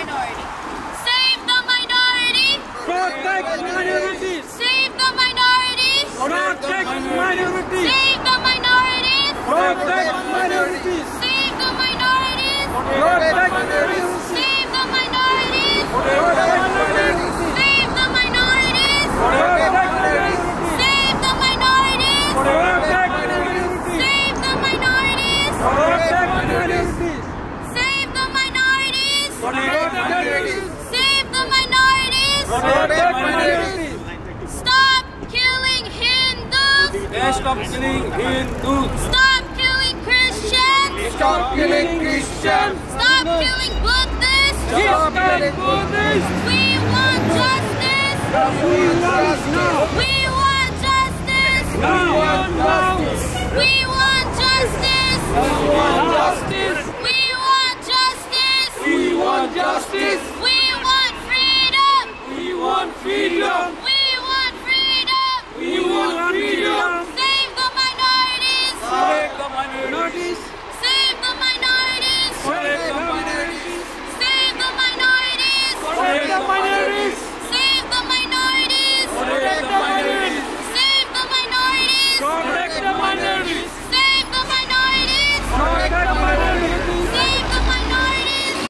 minority. Save the minority. Protect minorities. Save the minorities. Protect minorities. Save the minorities. Protect minorities. Save the minorities. Protect minorities. Save the minorities. Protect minorities. Save the minorities. Protect minorities. Save the minorities. Protect minorities. Save the minorities. Protect minorities. Save the minorities. Protect minorities. Save the minorities. Protect minorities. Stop killing Hindus. Stop killing Hindus. Stop killing Christians. Stop killing Christians. Stop killing Buddhists. Stop killing Buddhists. We want justice. We want now. We want justice. We want now. We want justice. We want justice.